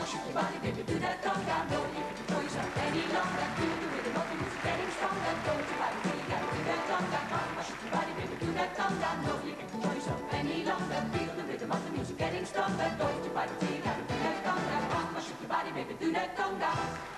shake your body, baby, do that conga. No, you can't control yourself any longer. Do the rhythm of the music getting stronger. Don't you fight until you gotta do that conga. Come on, shake your body, baby, do that conga. No, you can't control yourself any longer. Feel the rhythm of the music getting stronger. Don't you fight until you gotta do that conga. Come on, shake your body, baby, do that conga.